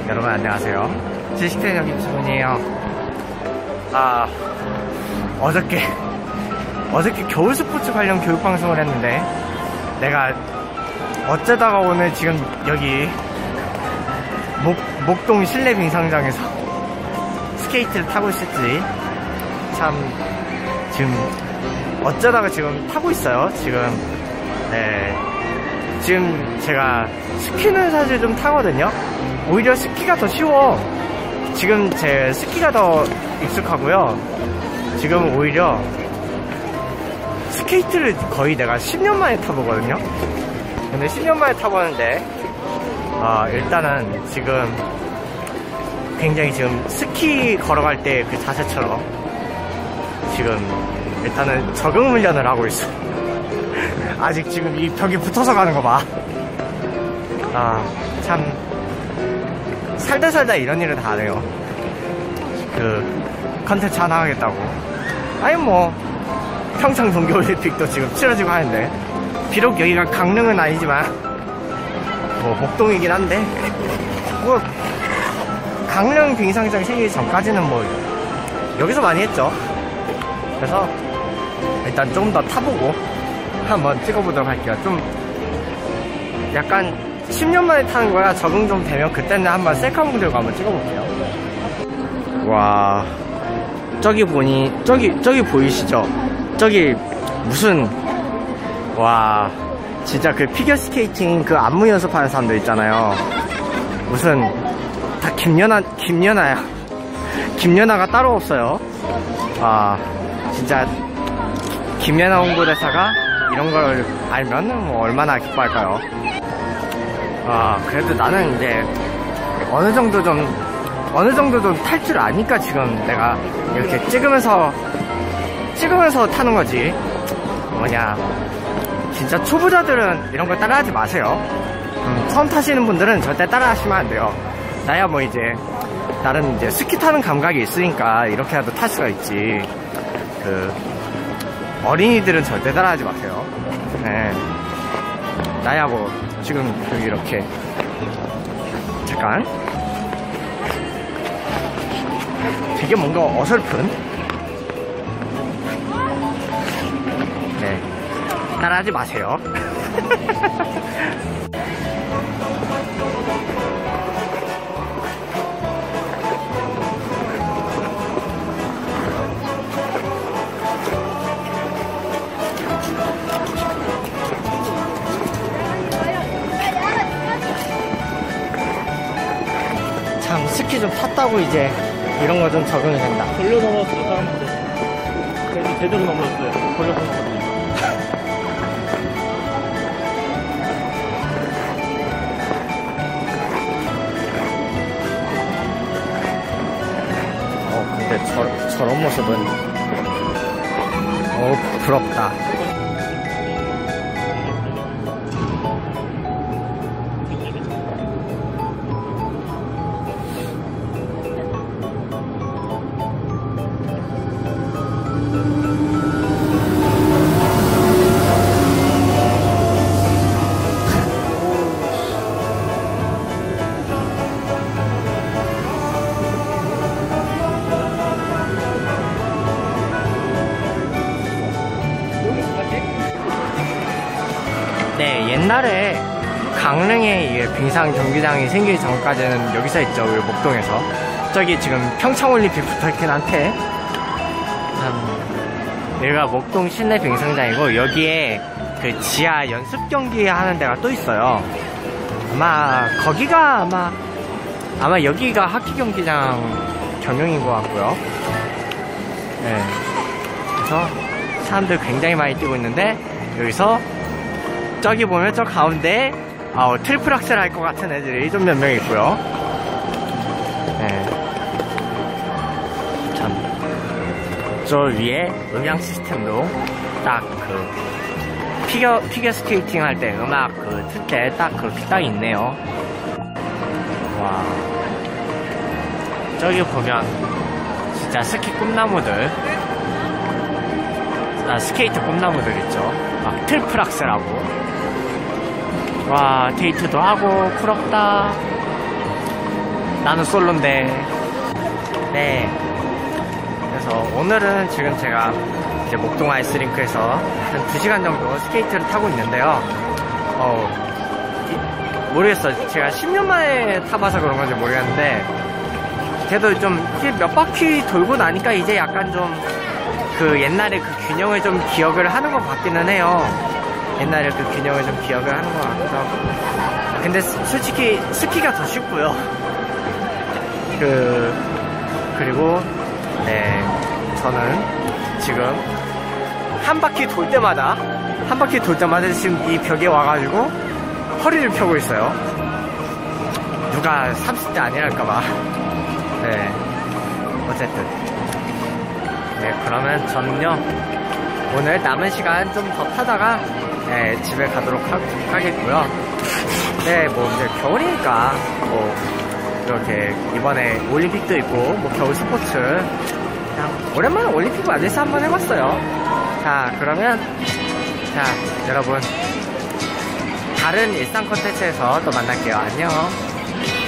여러분 안녕하세요. 지식대전 김수문이에요. 어저께 겨울 스포츠 관련 교육 방송을 했는데 내가 어쩌다가 오늘 지금 여기 목동 실내 빙상장에서 스케이트를 타고 있을지 참 지금 어쩌다가 지금 타고 있어요. 지금 제가 스키는 사실 좀 타거든요. 오히려 스키가 더 쉬워. 지금 제 스키가 더 익숙하고요. 지금 오히려 스케이트를 거의 내가 10년 만에 타보거든요. 근데 10년 만에 타보는데 일단은 지금 굉장히 지금 스키 걸어갈 때 그 자세처럼 지금 일단은 적응 훈련을 하고 있어. 아직 지금 이 벽에 붙어서 가는 거 봐. 참 살다 이런 일을 다 하네요. 컨텐츠 하나 하겠다고. 아니 뭐 평창 동계올림픽도 지금 치러지고 하는데, 비록 여기가 강릉은 아니지만 뭐 목동이긴 한데 뭐 강릉 빙상장 생기기 전까지는 뭐 여기서 많이 했죠. 그래서 일단 좀 더 타보고 한번 찍어보도록 할게요. 좀 약간 10년 만에 타는 거야. 적응 좀 되면 그때는 한번 셀카봉 들고 한번 찍어볼게요. 와, 저기 보이시죠? 저기 무슨, 와 진짜 그 피겨스케이팅 그 안무 연습하는 사람들 있잖아요. 무슨 다 김연아야. 김연아가 따로 없어요. 진짜 김연아 홍보대사가 이런 걸 알면 뭐 얼마나 기뻐할까요? 그래도 나는 이제 어느 정도 좀 탈 줄 아니까 지금 내가 이렇게 찍으면서 타는 거지. 뭐냐, 진짜 초보자들은 이런 걸 따라하지 마세요. 처음 타시는 분들은 절대 따라하시면 안 돼요. 나야 뭐 이제 나름 이제 스키 타는 감각이 있으니까 이렇게라도 탈 수가 있지. 어린이들은 절대 따라하지 마세요. 네. 나야 뭐 지금 여기 이렇게 잠깐 되게 뭔가 어설픈, 네, 따라하지 마세요. 참 스키 좀 탔다고 이제 이런 거 좀 적응이 된다. 걸려 넘어졌어요, 사람한테. 제대로 넘어졌어요. 걸려서 넘어졌어요. 근데 저런 모습은 부럽다. 네, 옛날에 강릉에 빙상 경기장이 생기기 전까지는 여기서 했죠. 우리 목동에서. 저기 지금 평창올림픽 붙어있긴 한데, 여기가 목동 실내 빙상장이고, 여기에 그 지하 연습 경기 하는 데가 또 있어요. 아마 여기가 하키 경기장 겸용인 것 같고요. 네, 그래서 사람들 굉장히 많이 뛰고 있는데, 여기서 저기 보면 저 가운데 트리플 악셀 할 것 같은 애들이 좀 몇 명 있고요. 네. 참, 저 위에 음향 시스템도 딱 피겨 스케이팅 할 때 음악 틀 때 딱 그렇게 딱 있네요. 와, 저기 보면 진짜 스키 꿈나무들, 스케이트 꿈나무들 있죠. 막 트리플 악셀하고. 와, 데이트도 하고 부럽다. 나는 솔로인데. 네. 그래서 오늘은 지금 제가 이제 목동 아이스링크에서 한 2시간 정도 스케이트를 타고 있는데요. 모르겠어. 제가 10년 만에 타봐서 그런 건지 모르겠는데, 그래도 좀 몇 바퀴 돌고 나니까 이제 약간 좀 그 옛날에 그 균형을 좀 기억을 하는 것 같기는 해요. 옛날에 그 균형을 좀 기억을 하는 것 같기도 하고. 근데 솔직히 스키가 더 쉽고요. 그리고 네, 저는 지금 한 바퀴 돌 때마다 지금 이 벽에 와가지고 허리를 펴고 있어요. 누가 30대 아니랄까봐. 네, 어쨌든. 네, 그러면 저는요, 오늘 남은 시간 좀 더 타다가, 네, 집에 가도록 하겠고요. 네, 뭐, 이제 겨울이니까, 뭐, 이렇게, 이번에 올림픽도 있고, 뭐, 겨울 스포츠. 그냥, 오랜만에 올림픽 만에서 한번 해봤어요. 자, 그러면, 자, 여러분, 다른 일상 콘텐츠에서 또 만날게요. 안녕.